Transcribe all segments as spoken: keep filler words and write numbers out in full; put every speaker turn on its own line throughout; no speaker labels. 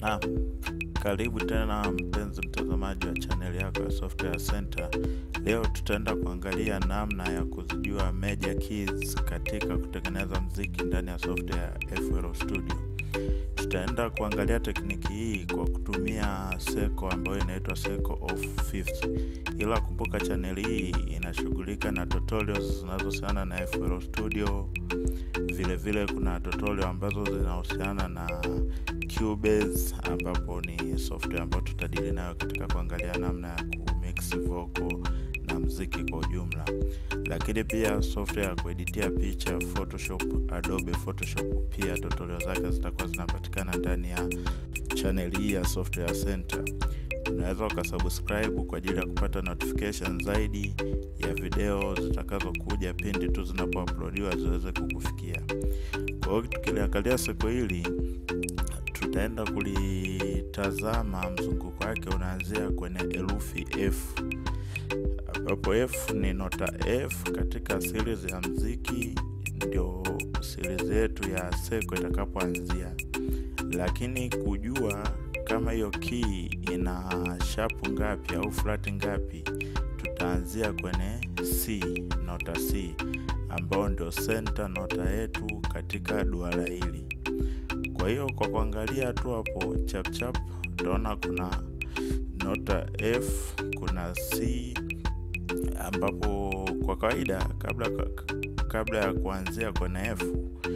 Naam, karibu tena mpenzi mtazamaji wa channel yako ya Software Center. Leo tutaenda kuangalia namna ya kuzijua media keys katika kutengeneza muziki ndani ya software ya F L Studio. Tutaenda kuangalia tekniki hii kwa kutumia Seco ambayo inaitwa Seco of Fifth. Ila kumbuka channel hii inashughulika na tutorials zinazohusiana na F L Studio. Vile vile kuna tutorial ambazo zinahusiana na Cubase ambapo ni software ambayo tutadili nayo katika kuangalia namna ya kumix vocal na muziki kwa ujumla. Lakini pia software ya kueditia picha, Photoshop, Adobe Photoshop, pia tutorial zake zitakuwa zinapatikana ndani ya channel hii ya Software Center. Unaweza ukasubscribe kwa ajili ya kupata notification zaidi ya video zitakazokuja pindi tu zinapouploadiwa ziweze kukufikia. Kwa hiyo tukiangalia Seco hili, tutaenda kulitazama mzunguko wake unaanzia kwenye herufi F. Hapo F ni nota F katika series ya muziki, ndio series yetu ya Seco itakapoanzia. Lakini kujua kama hiyo key ina sharp ngapi au flat ngapi, tutaanzia kwenye C, nota C, ambao ndio center nota yetu katika duara hili. Kwa hiyo kwa kuangalia tu hapo chap chap, tunaona kuna nota F, kuna C, ambapo kwa kawaida kabla kabla ya kuanzia kwenye F,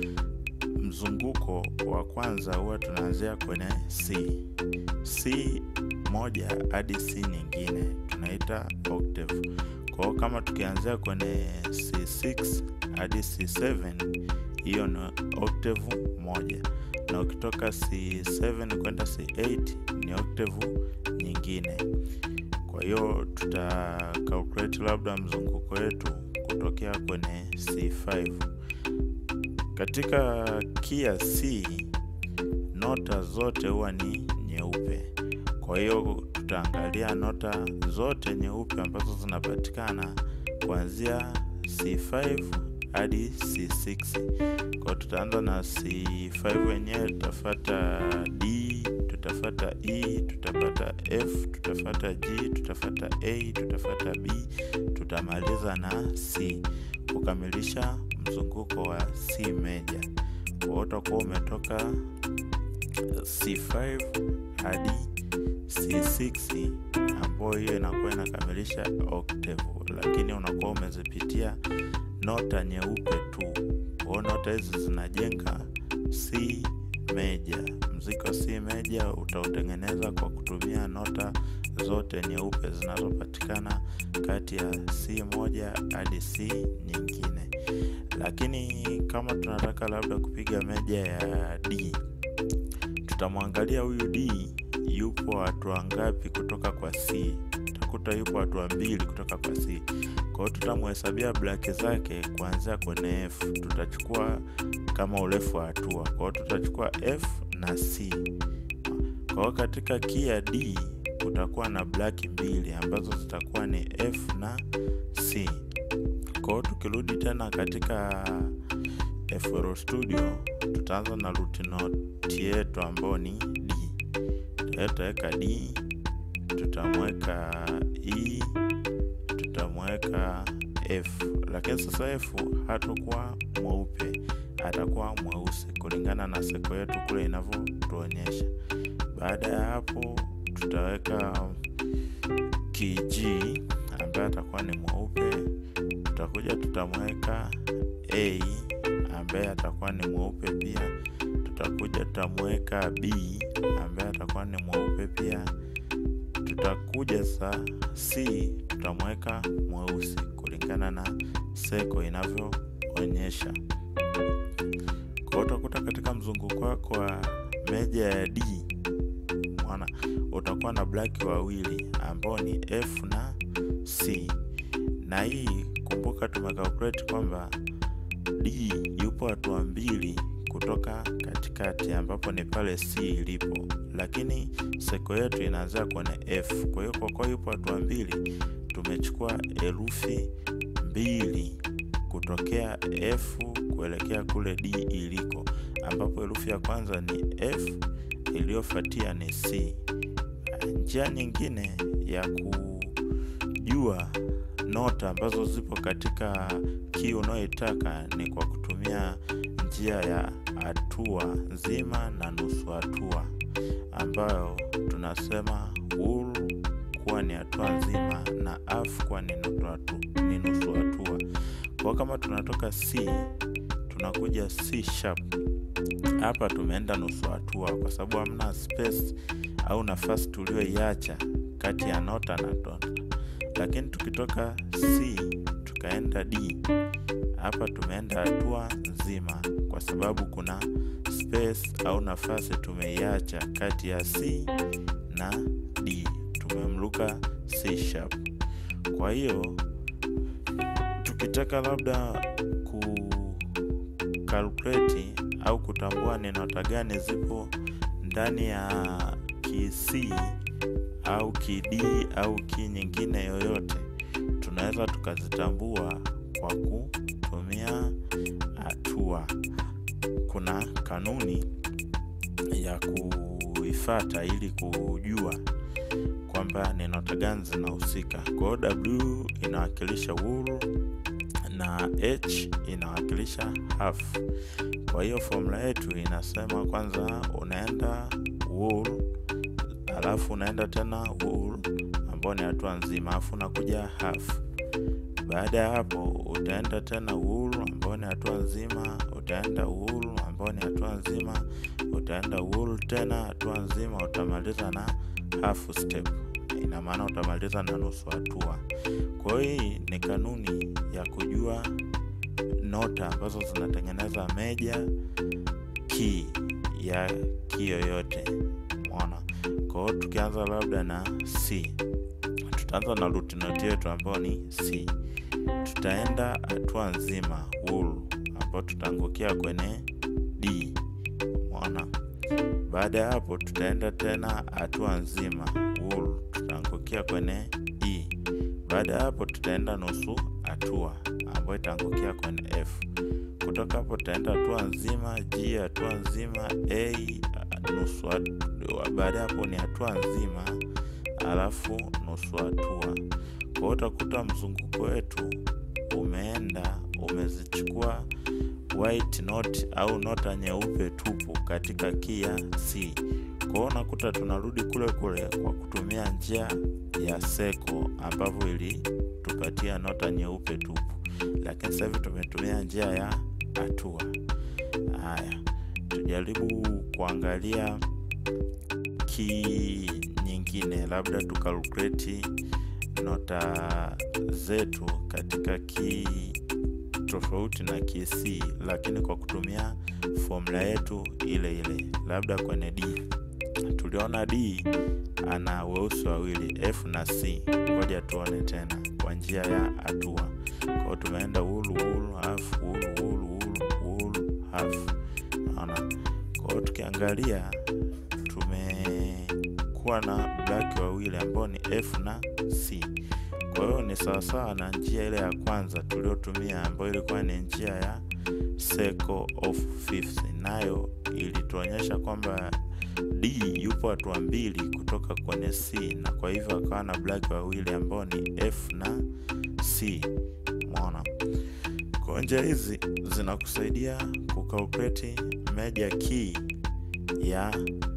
mzunguko wa kwanza huwa tunaanzia kwenye C. C moja hadi C nyingine tunaita octave. Kwa hiyo kama tukianzia kwenye C six hadi C seven, hiyo ni octave moja. Na ukitoka C seven kwenda C eight ni octave nyingine. Kwa hiyo tuta calculate labda mzunguko wetu kutokea kwenye C five. Katika key ya C, nota zote huwa ni nyeupe. Kwa hiyo tutaangalia nota zote nyeupe ambazo zinapatikana kuanzia C five hadi C six. Kwa tutaanza na C five wenyewe, tutafuata D, tutafuata E, tutapata F, tutafuata G, tutafuata A, tutafuata B, tutamaliza na C kukamilisha mzunguko wa C major. Kwa hiyo utakuwa umetoka C five hadi C six, ambayo hiyo inakuwa inakamilisha octave, lakini unakuwa umezipitia nota nyeupe tu. Kwa hiyo nota hizi zinajenga C major. Muziki wa C major utautengeneza kwa kutumia nota zote nyeupe zinazopatikana kati ya C moja hadi C nyingine. Lakini kama tunataka labda kupiga meja ya D, tutamwangalia huyu D yupo hatua ngapi kutoka kwa C. Tutakuta yupo hatua mbili kutoka kwa C. Kwa hiyo tutamhesabia black zake kuanzia kwenye F. Tutachukua kama urefu wa hatua. Kwa hiyo tutachukua F na C. Kwa hiyo katika key ya D kutakuwa na black mbili ambazo zitakuwa ni F na C. Kwa hiyo tukirudi tena katika F L Studio, tutaanza na root note yetu ambayo ni D. Tutaweka D, tutamweka E, tutamweka F. Lakini sasa F hatakuwa mweupe, atakuwa mweusi kulingana na Seco yetu kule inavyotuonyesha. Baada ya hapo tutaweka key G ambaye atakuwa ni mweupe. Tutakuja tutamweka A ambaye atakuwa ni mweupe pia. Tutakuja tutamweka B ambaye atakuwa ni mweupe pia. Tutakuja sa C tutamweka mweusi kulingana na Seco inavyoonyesha. Kwa utakuta katika mzunguko wako wa meja ya D, mwana utakuwa na black wawili ambao ni F na C. Na hii kumbuka tumecalculate kwamba D yupo hatua mbili kutoka katikati ambapo ni pale C ilipo, lakini Seco yetu inaanza kwenye F. Kwa hiyo kwa kwa yupo hatua mbili, tumechukua herufi mbili kutokea F kuelekea kule D iliko, ambapo herufi ya kwanza ni F, iliyofuatia ni C. Njia nyingine ya kujua nota ambazo zipo katika key unayoitaka ni kwa kutumia njia ya hatua nzima na nusu hatua, ambayo tunasema whole kuwa ni hatua nzima na half kuwa ni nusu hatua. Kwa kama tunatoka C tunakuja C sharp, hapa tumeenda nusu hatua kwa sababu hamna space au nafasi tulioiacha kati ya nota na nota. Lakini tukitoka C tukaenda D, hapa tumeenda hatua nzima kwa sababu kuna space au nafasi tumeiacha kati ya C na D, tumemruka C sharp. Kwa hiyo tukitaka labda ku calculate au kutambua ni nota gani zipo ndani ya key C au key D au key nyingine yoyote, tunaweza tukazitambua kwa kutumia hatua. Kuna kanuni ya kuifuata ili kujua kwamba ni nota gani zinahusika. Kwa W inawakilisha whole na H inawakilisha half. Kwa hiyo formula yetu inasema kwanza unaenda whole, alafu unaenda tena whole ambao ni hatua nzima, alafu unakuja half. Baada ya hapo utaenda tena whole ambao ni hatua nzima, utaenda whole ambao ni hatua nzima, utaenda whole tena hatua nzima, utamaliza na half step. Ina maana utamaliza na nusu hatua. Kwa hiyo ni kanuni ya kujua nota ambazo zinatengeneza major key ya key yoyote. Umeona? Kwa hiyo tukianza labda na C, tutaanza na root note yetu ambayo ni C. Tutaenda hatua nzima whole ambapo tutaangukia kwenye D. Umeona? Baada ya hapo tutaenda tena hatua nzima whole, tutaangukia kwenye E. Baada ya hapo tutaenda nusu hatua ambayo itaangukia kwenye F. Kutoka hapo tutaenda hatua nzima G, hatua nzima A, nusu hatua. Baada hapo ni hatua nzima alafu nusu hatua. Kwa utakuta mzunguko wetu umeenda umezichukua white note au nota nyeupe tupu katika key ya C. Kwa hiyo unakuta tunarudi kule kule kwa kutumia njia ya circle ambapo ili tupatia nota nyeupe tupu, lakini sasa hivi tumetumia njia ya hatua. Haya, tujaribu kuangalia key nyingine, labda tukalculate nota zetu katika key tofauti na key C, lakini kwa kutumia formula yetu ile ile. Labda kwenye D tuliona D ana weusi wawili F na C. Ngoja tuone tena kwa njia ya hatua. Kwa hiyo tumeenda whole whole half whole whole whole whole half. Unaona? Kwa hiyo tukiangalia tumekuwa na black wawili ambao ni F na C. Kwa hiyo ni sawasawa na njia ile ya kwanza tuliotumia ambayo ilikuwa ni njia ya circle of fifths. Nayo ilituonyesha kwamba D yupo hatua mbili kutoka kwenye C, na kwa hivyo akawa na black wawili ambao ni F na C. Umeona? Kwa njia hizi zinakusaidia kucalculate major key ya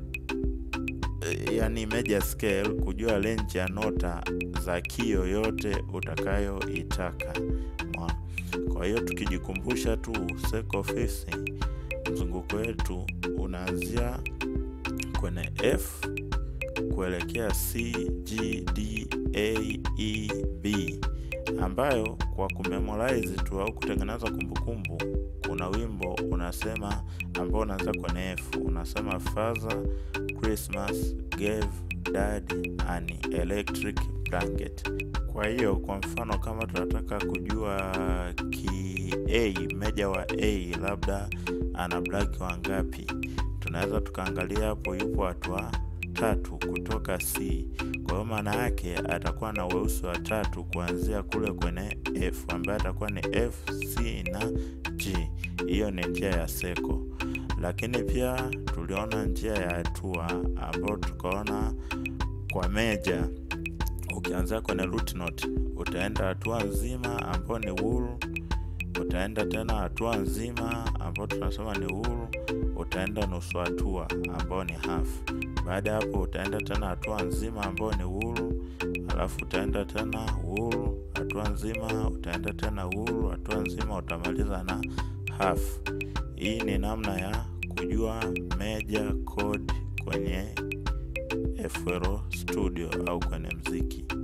yani major scale, kujua range ya nota za key yoyote utakayoitaka. Kwa hiyo tukijikumbusha tu circle of fifths, mzunguko wetu unaanzia kwenye F kuelekea C, G, D, A, E, B, ambayo kwa kumemorize tu au kutengeneza kumbukumbu, kuna wimbo unasema ambao unaanza kwenye F, unasema Father Christmas gave Dad an electric blanket. Kwa hiyo kwa mfano kama tunataka kujua ki A, meja wa A labda ana black wangapi, tunaweza tukaangalia hapo yupo hatua tatu kutoka C. Kwa hiyo maana yake atakuwa na weusi wa tatu kuanzia kule kwenye F, ambaye atakuwa ni F, C na G. Hiyo ni njia ya circle. Lakini pia tuliona njia ya hatua ambayo tukaona kwa meja, ukianza kwenye root note utaenda hatua nzima ambayo ni wool, utaenda tena hatua nzima ambayo tunasema ni wool, utaenda nusu hatua ambayo ni half. Baada hapo utaenda tena hatua nzima ambayo ni wool, alafu utaenda tena wool, hatua nzima, utaenda tena wool, hatua nzima, utamaliza na half. Hii ni namna ya kujua meja code kwenye F L Studio au kwenye muziki.